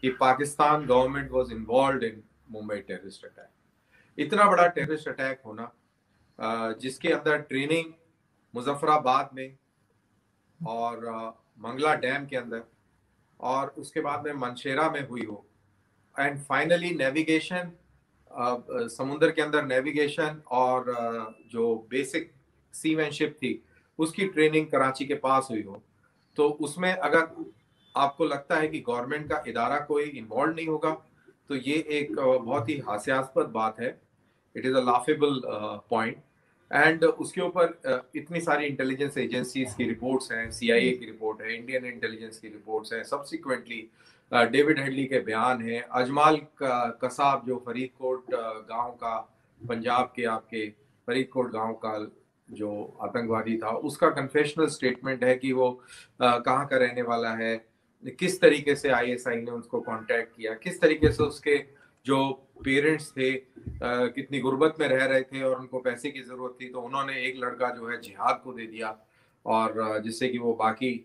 कि Pakistan government was involved in Mumbai terrorist attack. इतना बड़ा टेररिस्ट अटैक होना, जिसके अंदर ट्रेनिंग मुजफ्फराबाद में और मंगला डैम के अंदर और उसके बाद में मनशेरा में हुई हो, एंड फाइनली नेविगेशन, समुद्र के अंदर नेविगेशन और जो बेसिक सीमैनशिप थी उसकी ट्रेनिंग कराची के पास हुई हो, तो उसमें अगर आपको लगता है कि गवर्नमेंट का इदारा कोई इन्वॉल्व नहीं होगा तो ये एक बहुत ही हास्यास्पद बात है। It is a laughable point. And उसके ऊपर इतनी सारी इंटेलिजेंस एजेंसीज की रिपोर्ट्स हैं, CIA की रिपोर्ट है, इंडियन इंटेलिजेंस की रिपोर्ट्स हैं, सब्सिक्वेंटली डेविड हेडली के बयान हैं, अजमाल कसाब जो फरीदकोट गांव का, पंजाब के आपके फरीदकोट गांव का जो आतंकवादी था, उसका कन्फेशनल स्टेटमेंट है कि वो कहाँ का रहने वाला है, किस तरीके से ISI ने उसको कांटेक्ट किया, किस तरीके से उसके जो पेरेंट्स थे कितनी गुर्बत में रह रहे थे और उनको पैसे की जरूरत थी, तो उन्होंने एक लड़का जो है जिहाद को दे दिया और जिससे कि वो बाकी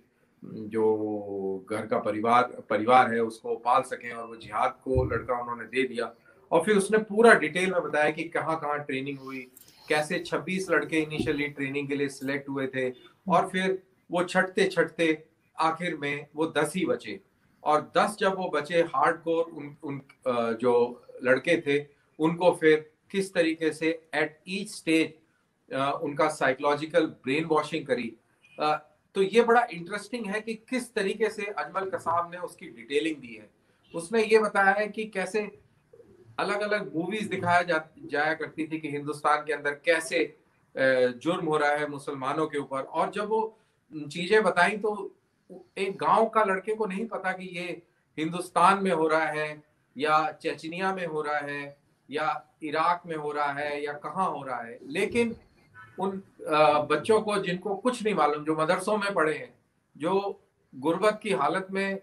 जो घर का परिवार है उसको पाल सकें, और वो जिहाद को लड़का उन्होंने दे दिया। और फिर उसने पूरा डिटेल में बताया कि कहाँ कहाँ ट्रेनिंग हुई, कैसे 26 लड़के इनिशियली ट्रेनिंग के लिए सिलेक्ट हुए थे और फिर वो छटते छटते आखिर में वो 10 ही बचे, और 10 जब वो बचे हार्डकोर उन जो लड़के थे उनको फिर किस तरीके से एट ईच स्टेज उनका साइकोलॉजिकल ब्रेन वॉशिंग करी। तो ये बड़ा इंटरेस्टिंग है कि किस तरीके से अजमल कसाब ने उसकी डिटेलिंग दी है। उसमें ये बताया है कि कैसे अलग अलग मूवीज दिखाया जाया करती थी कि हिंदुस्तान के अंदर कैसे जुर्म हो रहा है मुसलमानों के ऊपर, और जब वो चीजें बताई तो एक गांव का लड़के को नहीं पता कि ये हिंदुस्तान में हो रहा है या चेचनिया में हो रहा है या इराक में हो रहा है या कहाँ हो रहा है। लेकिन उन बच्चों को जिनको कुछ नहीं मालूम, जो मदरसों में पढ़े हैं, जो गुर्बत की हालत में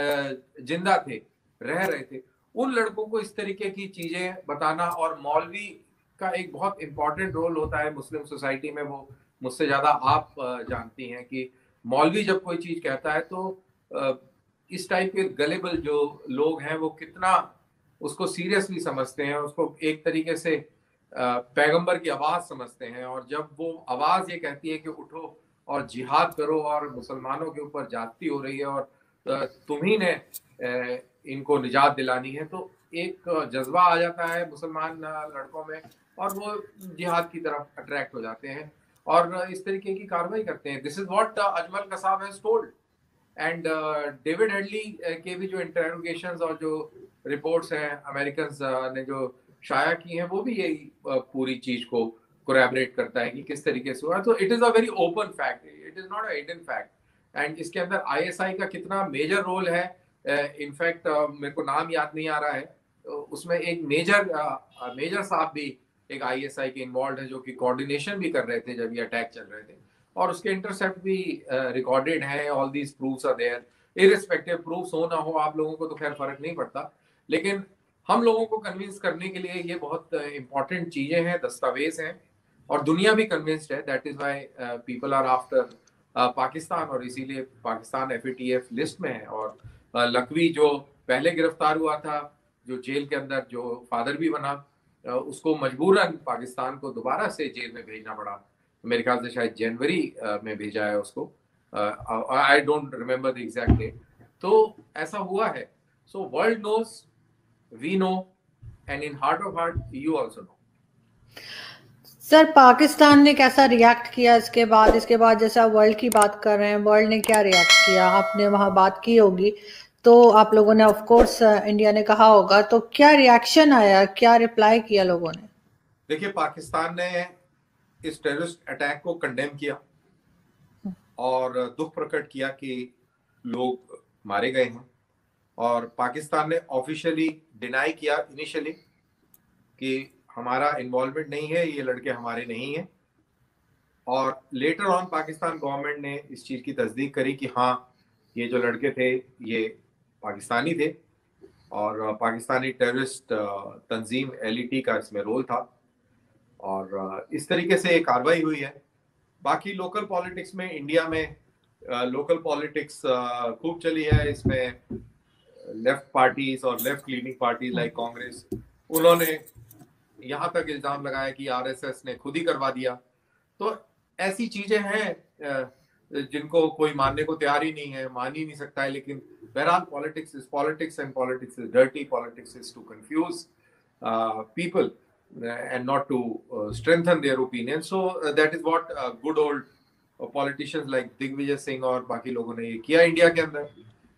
जिंदा थे, रह रहे थे, उन लड़कों को इस तरीके की चीजें बताना। और मौलवी का एक बहुत इंपॉर्टेंट रोल होता है मुस्लिम सोसाइटी में, वो मुझसे ज्यादा आप जानती हैं कि मौलवी जब कोई चीज कहता है तो इस टाइप के गलेबल जो लोग हैं वो कितना उसको सीरियसली समझते हैं, उसको एक तरीके से पैगंबर की आवाज समझते हैं। और जब वो आवाज ये कहती है कि उठो और जिहाद करो और मुसलमानों के ऊपर ज्यादती हो रही है और तुम्ही ने इनको निजात दिलानी है, तो एक जज्बा आ जाता है मुसलमान लड़कों में और वो जिहाद की तरफ अट्रैक्ट हो जाते हैं और इस तरीके की कार्रवाई करते हैं। This is what Ajmal Kasab has told. And David Headley के भी जो इंटरोगेशंस और जो रिपोर्ट्स हैं अमेरिकन ने जो शाया की हैं, वो भी यही पूरी चीज को कोरैबोरेट करता है कि किस तरीके से हुआ। तो it is a very open fact, it is not a hidden fact. And इसके अंदर ISI का कितना मेजर रोल है, इनफैक्ट मेरे को नाम याद नहीं आ रहा है, उसमें एक मेजर साहब भी एक ISI के इन्वॉल्व है जो कि कोऑर्डिनेशन भी कर रहे थे जब ये अटैक चल रहे थे, और उसके इंटरसेप्ट भी रिकॉर्डेड है। All these proofs are there. Irrespective proofs हो ना हो, आप लोगों को तो खैर फर्क नहीं पड़ता, लेकिन हम लोगों को कन्विंस करने के लिए ये बहुत इंपॉर्टेंट चीजें हैं, दस्तावेज हैं, और दुनिया भी कन्विंस्ड है। That is why people are after Pakistan, और इसीलिए पाकिस्तान FATF लिस्ट में है। और लखवी जो पहले गिरफ्तार हुआ था, जो जेल के अंदर जो फादर भी बना, उसको मजबूरन पाकिस्तान को दोबारा से जेल में भेजना पड़ा। मेरे ख्याल से शायद जनवरी में भेजा है उसको, I don't remember the exact date. तो ऐसा हुआ है। So world knows, we know, and in heart of heart you also know. Sir, Pakistan ने कैसा रिएक्ट किया इसके बाद? जैसे आप वर्ल्ड की बात कर रहे हैं, वर्ल्ड ने क्या रिएक्ट किया? आपने वहां बात की होगी तो आप लोगों ने ऑफ कोर्स इंडिया ने कहा होगा, तो क्या रिएक्शन आया, क्या रिप्लाई किया लोगों ने? देखिए, पाकिस्तान ने इस टेररिस्ट अटैक को कंडेम किया और दुख प्रकट किया कि लोग मारे गए हैं, और पाकिस्तान ने ऑफिशियली डिनाई किया इनिशियली कि हमारा इन्वॉल्वमेंट नहीं है, ये लड़के हमारे नहीं हैं। और लेटर ऑन पाकिस्तान गवर्नमेंट ने इस चीज़ की तस्दीक करी कि हाँ, ये जो लड़के थे ये पाकिस्तानी थे और पाकिस्तानी टेररिस्ट तंजीम LET का इसमें रोल था, और इस तरीके से एक कार्रवाई हुई है। बाकी लोकल पॉलिटिक्स में, इंडिया में लोकल पॉलिटिक्स खूब चली है। इसमें लेफ्ट पार्टीज और left leaning parties like Congress, उन्होंने यहाँ तक इल्जाम लगाया कि आरएसएस ने खुद ही करवा दिया। तो ऐसी चीजें हैं जिनको कोई मानने को तैयार ही नहीं है, मान ही नहीं सकता है। लेकिन बहरहाल politics is politics and politics is dirty, politics is to confuse people and not to strengthen their opinion. So that is what good old politicians like Digvijaya Singh और बाकी लोगों ने ये किया इंडिया के अंदर।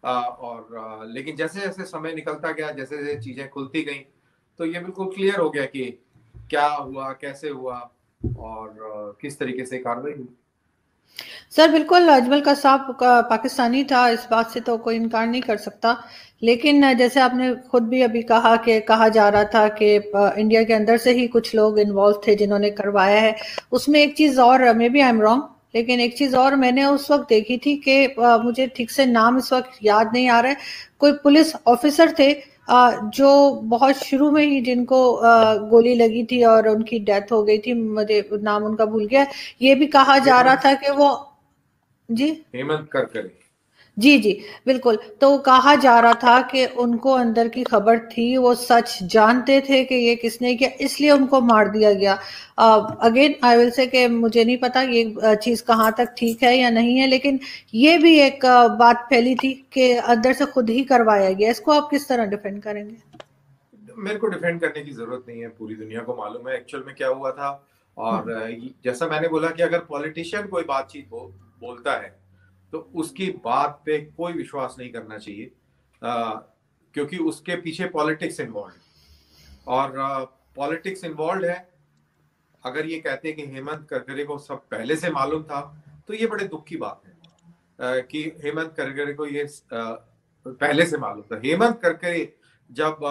और लेकिन जैसे जैसे समय निकलता गया, जैसे जैसे चीजें खुलती गई, तो ये बिल्कुल क्लियर हो गया कि क्या हुआ, कैसे हुआ और किस तरीके से कार्रवाई हुई। सर बिल्कुल, अजमल कसाब पाकिस्तानी था, इस बात से तो कोई इनकार नहीं कर सकता। लेकिन जैसे आपने खुद भी अभी कहा कि कहा जा रहा था कि इंडिया के अंदर से ही कुछ लोग इन्वॉल्व थे जिन्होंने करवाया है। उसमें एक चीज़ और, maybe I am wrong, लेकिन एक चीज़ और मैंने उस वक्त देखी थी कि मुझे ठीक से नाम इस वक्त याद नहीं आ रहा है, कोई पुलिस ऑफिसर थे जो बहुत शुरू में ही जिनको गोली लगी थी और उनकी डेथ हो गई थी, मुझे नाम उनका भूल गया। ये भी कहा जा रहा था कि वो जी हेमंत करकरे, जी बिल्कुल, तो कहा जा रहा था कि उनको अंदर की खबर थी, वो सच जानते थे कि ये किसने किया, इसलिए उनको मार दिया गया। अगेन आई विल से कि मुझे नहीं पता ये चीज़ कहाँ तक ठीक है या नहीं है, लेकिन ये भी एक बात फैली थी कि अंदर से खुद ही करवाया गया। इसको आप किस तरह डिफेंड करेंगे? मेरे को डिफेंड करने की जरूरत नहीं है, पूरी दुनिया को मालूम है एक्चुअल में क्या हुआ था। और जैसा मैंने बोला कि अगर पॉलिटिशियन कोई बातचीत बोलता है तो उसकी बात पे कोई विश्वास नहीं करना चाहिए, क्योंकि उसके पीछे पॉलिटिक्स इन्वॉल्व है। और पॉलिटिक्स इन्वॉल्व है। अगर ये कहते हैं कि हेमंत करकरे को सब पहले से मालूम था, तो ये बड़े दुख की बात है कि हेमंत करकरे को ये पहले से मालूम था। हेमंत करकरे जब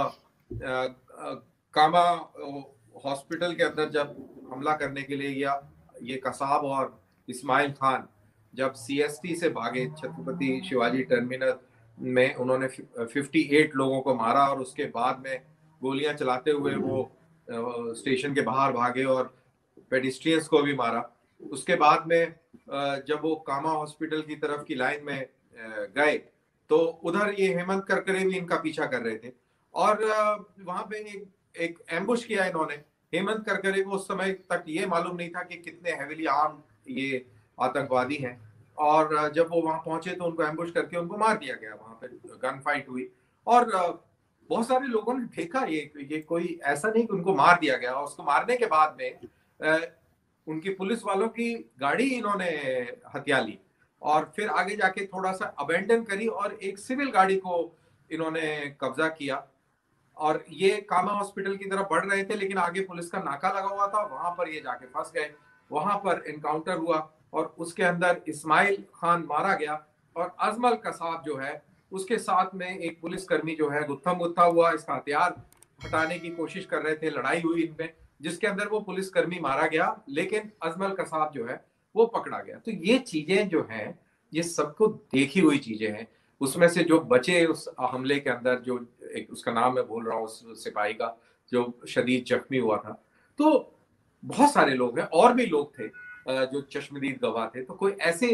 कामा हॉस्पिटल के अंदर जब हमला करने के लिए, या ये कसाब और इस्माइल खान जब सीएसटी से भागे, छत्रपति शिवाजी टर्मिनल में उन्होंने 58 लोगों को मारा और उसके बाद में गोलियां चलाते हुए वो स्टेशन के बाहर भागे और पेडिस्ट्रियंस को भी मारा। उसके बाद में जब वो कामा हॉस्पिटल की तरफ की लाइन में गए तो उधर ये हेमंत करकरे भी इनका पीछा कर रहे थे और वहां पे एक एम्बुश किया इन्होंने। हेमंत करकरे को उस समय तक ये मालूम नहीं था कि कितने हेविली आर्म ये आतंकवादी हैं, और जब वो वहां पहुंचे तो उनको एम्बुश करके उनको मार दिया गया। वहां पे गन फाइट हुई और बहुत सारे लोगों ने देखा ये कोई ऐसा नहीं कि उनको मार दिया गया। और उसको मारने के बाद में उनकी पुलिस वालों की गाड़ी इन्होंने हथिया ली और फिर आगे जाके थोड़ा सा अबेंडन करी और एक सिविल गाड़ी को इन्होंने कब्जा किया और ये कामा हॉस्पिटल की तरफ बढ़ रहे थे, लेकिन आगे पुलिस का नाका लगा हुआ था, वहां पर ये जाके फंस गए। वहां पर एनकाउंटर हुआ और उसके अंदर इस्माइल खान मारा गया और अजमल कसाब जो है उसके साथ में एक पुलिसकर्मी जो है गुत्थम गुत्था हुआ, इसका हथियार हटाने की कोशिश कर रहे थे। लड़ाई हुई इनमें, जिसके अंदर वो पुलिसकर्मी मारा गया, लेकिन अजमल कसाब जो है वो पकड़ा गया। तो ये चीजें जो हैं ये सबको देखी हुई चीजें हैं। उसमें से जो बचे उस हमले के अंदर, जो एक उसका नाम मैं भूल रहा हूँ, उस सिपाही का जो शदीद जख्मी हुआ था, तो बहुत सारे लोग हैं और भी लोग थे जो चश्मदीद गवाह थे। तो कोई ऐसे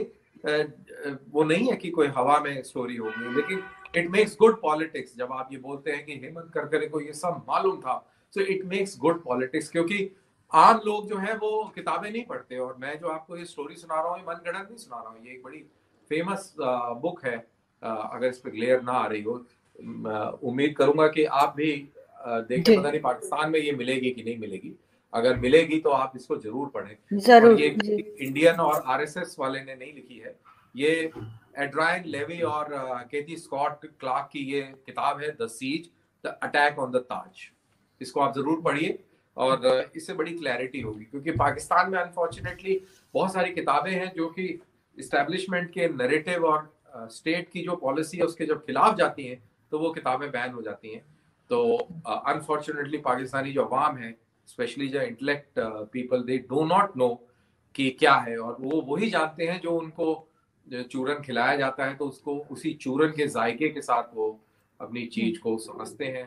वो नहीं है कि कोई हवा में स्टोरी होगी, लेकिन इट मेक्स गुड पॉलिटिक्स जब आप ये बोलते हैं कि हेमंत करकरे को ये सब मालूम था। So it makes good politics, क्योंकि आम लोग जो है वो किताबें नहीं पढ़ते और मैं जो आपको ये स्टोरी सुना रहा हूँ ये मनगढ़ंत नहीं सुना रहा हूँ। ये एक बड़ी फेमस बुक है। अगर इस पर ग्लेयर ना आ रही हो, उम्मीद करूंगा कि आप भी देखें। पता नहीं पाकिस्तान में ये मिलेगी कि नहीं मिलेगी, अगर मिलेगी तो आप इसको जरूर पढ़ें। जरूर। और ये इंडियन और आरएसएस वाले ने नहीं लिखी है, ये एड्राइन लेवी और केथी स्कॉट क्लार्क की ये किताब है, the siege, the attack on the Taj. इसको आप जरूर पढ़िए और इससे बड़ी क्लैरिटी होगी, क्योंकि पाकिस्तान में अनफॉर्चुनेटली बहुत सारी किताबें हैं जो कि इस्टेब्लिशमेंट के नैरेटिव और स्टेट की जो पॉलिसी है उसके जब खिलाफ जाती हैं तो वो किताबें बैन हो जाती हैं। तो अनफॉर्चुनेटली पाकिस्तानी जो अवाम है, स्पेशली जो intellect people, they do not know कि क्या है, और वो वही जानते हैं जो उनको चूरन खिलाया जाता है, तो उसको उसी चूरन के जायके के साथ वो अपनी चीज को समझते हैं।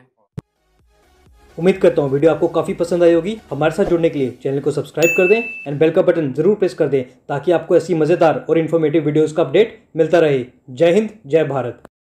उम्मीद करता हूँ वीडियो आपको काफ़ी पसंद आई होगी। हमारे साथ जुड़ने के लिए चैनल को सब्सक्राइब कर दें एंड बेल का बटन जरूर प्रेस कर दें, ताकि आपको ऐसी मज़ेदार और इन्फॉर्मेटिव वीडियोज़ का अपडेट मिलता रहे। जय हिंद, जय भारत।